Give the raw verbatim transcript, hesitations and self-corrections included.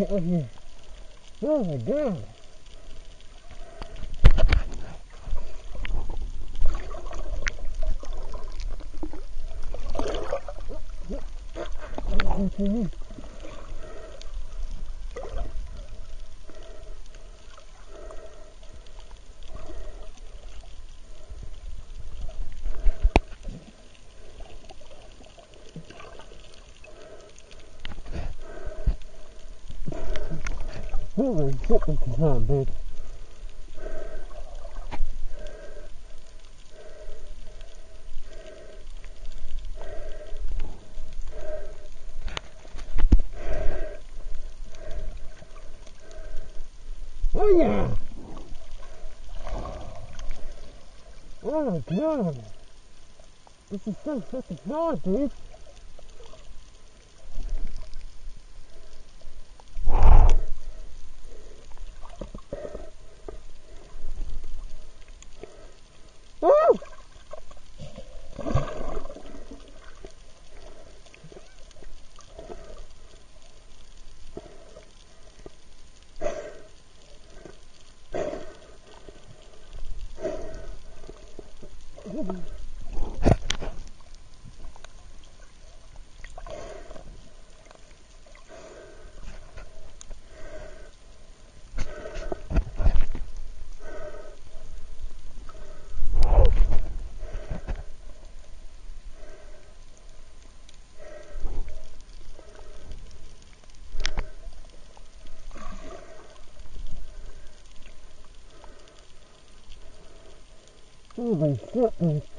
get up here. Oh my god. What's in here? Holy shit, this is hot, bitch. Oh yeah! Oh my god! This is so fucking hot, dude! Woo! Holy shit, man.